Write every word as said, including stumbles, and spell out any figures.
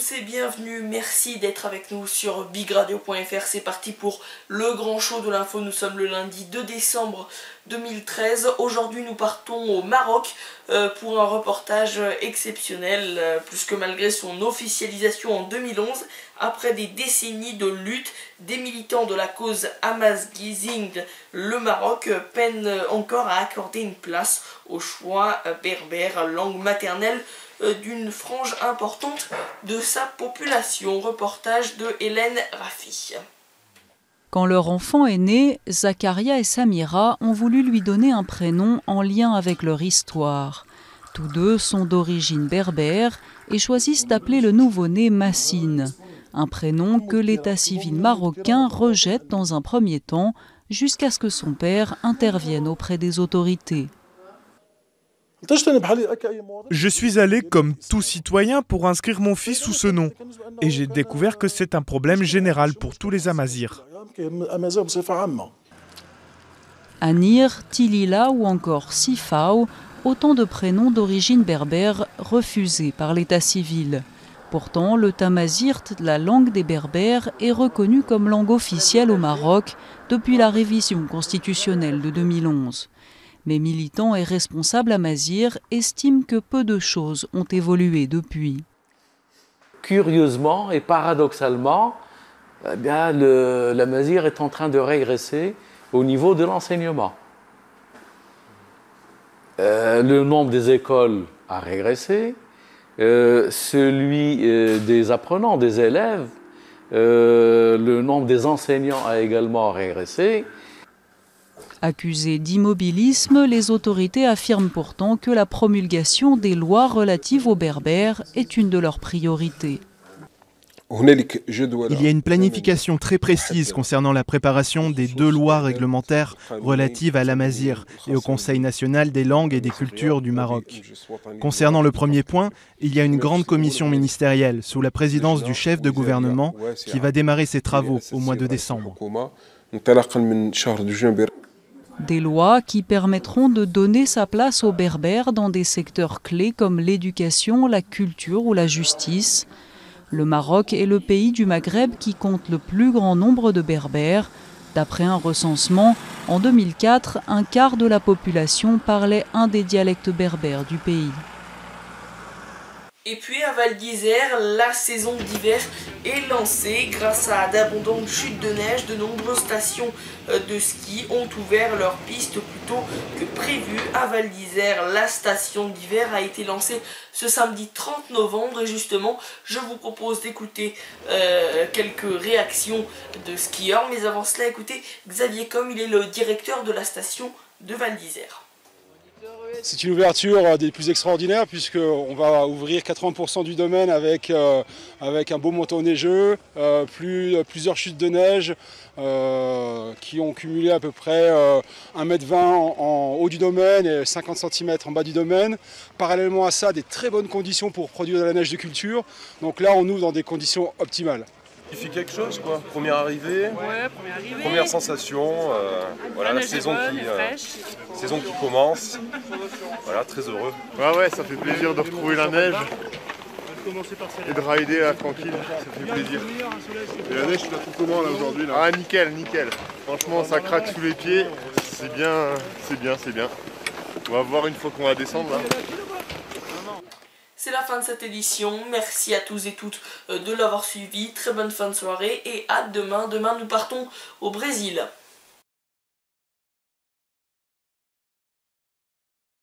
tous et bienvenue, merci d'être avec nous sur big radio point f r. C'est parti pour le grand show de l'info. Nous sommes le lundi deux décembre deux mille treize. Aujourd'hui nous partons au Maroc euh, pour un reportage exceptionnel, euh, puisque malgré son officialisation en deux mille onze, après des décennies de lutte, des militants de la cause Amazigh, le Maroc peine encore à accorder une place au choix berbère, langue maternelle d'une frange importante de sa population. Reportage de Hélène Rafi. Quand leur enfant est né, Zakaria et Samira ont voulu lui donner un prénom en lien avec leur histoire. Tous deux sont d'origine berbère et choisissent d'appeler le nouveau-né Massine, un prénom que l'état civil marocain rejette dans un premier temps, jusqu'à ce que son père intervienne auprès des autorités. Je suis allé comme tout citoyen pour inscrire mon fils sous ce nom et j'ai découvert que c'est un problème général pour tous les Amazirs. Anir, Tilila ou encore Sifao, autant de prénoms d'origine berbère refusés par l'état civil. Pourtant, le tamazirt, la langue des berbères, est reconnue comme langue officielle au Maroc depuis la révision constitutionnelle de deux mille onze. Mais militants et responsables amazirs estiment que peu de choses ont évolué depuis. Curieusement et paradoxalement, eh bien, le, l'amazigh est en train de régresser au niveau de l'enseignement. Euh, le nombre des écoles a régressé, euh, celui euh, des apprenants, des élèves, euh, le nombre des enseignants a également régressé. Accusés d'immobilisme, les autorités affirment pourtant que la promulgation des lois relatives aux berbères est une de leurs priorités. Il y a une planification très précise concernant la préparation des deux lois réglementaires relatives à l'amazigh et au Conseil national des langues et des cultures du Maroc. Concernant le premier point, il y a une grande commission ministérielle sous la présidence du chef de gouvernement qui va démarrer ses travaux au mois de décembre. Des lois qui permettront de donner sa place aux berbères dans des secteurs clés comme l'éducation, la culture ou la justice. Le Maroc est le pays du Maghreb qui compte le plus grand nombre de berbères. D'après un recensement, en deux mille quatre, un quart de la population parlait un des dialectes berbères du pays. Et puis à Val d'Isère, la saison d'hiver est lancée. Grâce à d'abondantes chutes de neige, de nombreuses stations de ski ont ouvert leurs pistes plus tôt que prévu. À Val d'Isère, la station d'hiver a été lancée ce samedi trente novembre. Et justement, je vous propose d'écouter euh, quelques réactions de skieurs. Mais avant cela, écoutez Xavier Com, il est le directeur de la station de Val d'Isère. C'est une ouverture des plus extraordinaires puisqu'on va ouvrir quatre-vingts pour cent du domaine avec, euh, avec un beau manteau neigeux, euh, plus, plusieurs chutes de neige euh, qui ont cumulé à peu près euh, un mètre vingt en, en haut du domaine et cinquante centimètres en bas du domaine. Parallèlement à ça, des très bonnes conditions pour produire de la neige de culture. Donc là, on ouvre dans des conditions optimales. Il fait quelque chose quoi, première arrivée, ouais, première, arrivée. première sensation, euh, voilà la, la saison, bonne, qui, euh, saison qui commence, voilà très heureux. Ouais ouais ça fait plaisir de retrouver la neige et de rider là, tranquille, ça fait plaisir. Et la neige tu la trouves comment là aujourd'hui là? Ah nickel, nickel, franchement ça craque sous les pieds, c'est bien, c'est bien, c'est bien. On va voir une fois qu'on va descendre là. C'est la fin de cette édition, merci à tous et toutes de l'avoir suivi, très bonne fin de soirée et à demain, demain nous partons au Brésil.